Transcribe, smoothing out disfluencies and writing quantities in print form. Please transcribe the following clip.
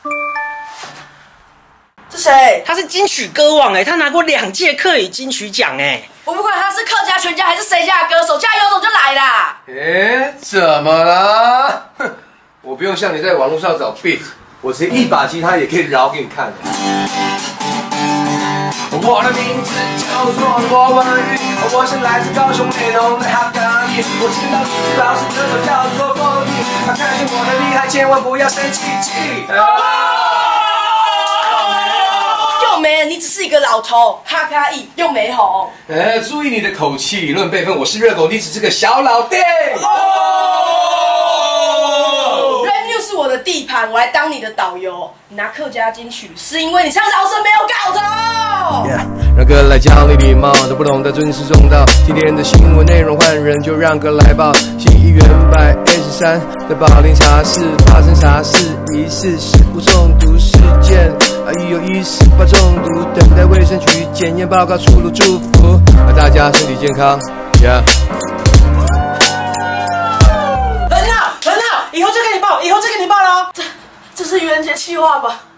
是谁？ 他是金曲歌王他拿过2届客语金曲奖我不管他是客家、全家还是谁家的歌手，加油总就来啦。 怎么啦？哼，我不用像你在网络上找 beat， 我直接一把吉他也可以饶给你看。我的名字叫做罗文玉，我是来自高雄内容的哈港裔。我知道自己老师歌手叫做风雨，他看见我的厉害，千万不要生气气。 又没，你只是一个老头，哈卡伊又没红。 注意你的口气，论辈分，我是热狗，你只是个小老弟。 Renew 是我的地盘，我来当你的导游。你拿客家金曲，是因为你唱饶舌没有搞头。 让歌来教你礼貌，都不懂得尊师重道。今天的新闻内容换人就让歌来报。新议员123的宝林茶室发生啥事？疑似食物中毒事件，阿姨有118中毒，等待卫生局检验报告出炉，祝福大家身体健康。 很好，以后就给你报了。这是愚人节企划吧？